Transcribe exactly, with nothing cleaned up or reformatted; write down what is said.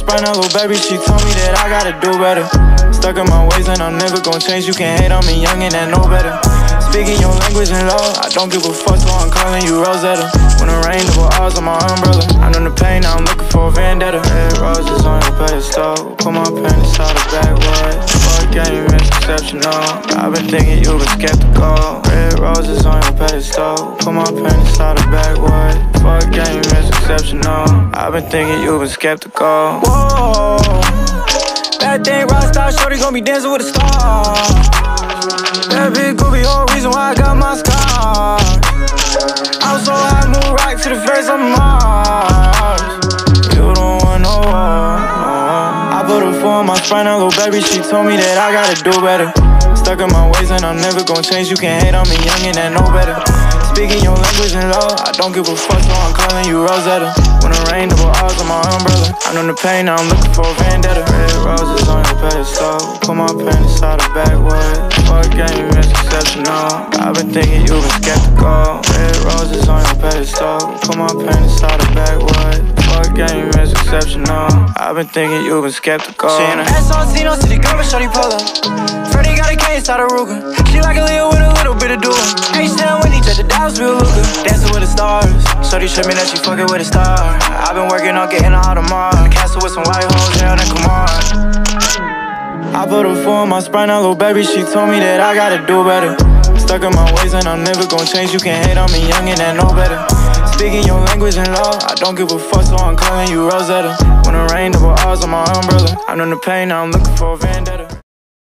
Sprite, now little baby, she told me that I gotta do better. Stuck in my ways and I'm never gon' change. You can't hate on me, youngin' and know better. Speaking your language in law, I don't give a fuck, so I'm calling you Rosetta. When it rain, double R's on my umbrella. I know the pain, now I'm looking for a vendetta. Red roses on your pedestal, put my pen inside the backwood. Fuck game, it's exceptional. I've been thinking you been skeptical. Red roses on your pedestal, put my pen inside the backwood. Fuck game, it's exceptional. I've been thinking you been skeptical. Whoa, that thing rockstar, shorty gon' be dancing with a star. That big goofy whole reason why I got my scar. I'm so high, move right to the face of Mars. You don't want no war. I put her four on my Sprite, now little baby, she told me that I gotta do better. Stuck in my ways and I'm never gon' change. You can't hate on me, youngin' and know better. Speaking your language in law, I don't give a fuck, so I'm calling you Rosetta. When it rain, double R's on my umbrella. I know the pain, now I'm looking for a vendetta. Red roses on your pedestal, put my pen inside the backwood. Fuck game, it's exceptional. I've been thinking you been skeptical. Red roses on your pedestal, put my pen inside the backwood. Fuck game, it's exceptional. I've been thinking you been skeptical. She in a S R T, no city girl, but shorty pull up. Freddie got a K inside a Ruger. She like a Leo with a little bit of doing. H-Town when he check the Dallas, real Luka. Dancing with the stars. Shorty showed me that she fucking with a star. I've been working on getting her out of Mars. Castle with some white hoes, hell, then come on. I put her four on my Sprite, now little baby, she told me that I gotta do better. Stuck in my ways and I'm never gon' change. You can't hate on me, youngin' and know better. Speaking your language in law, I don't give a fuck, so I'm calling you Rosetta. When it rain, double R's on my umbrella. I know the pain, now I'm looking for a vendetta.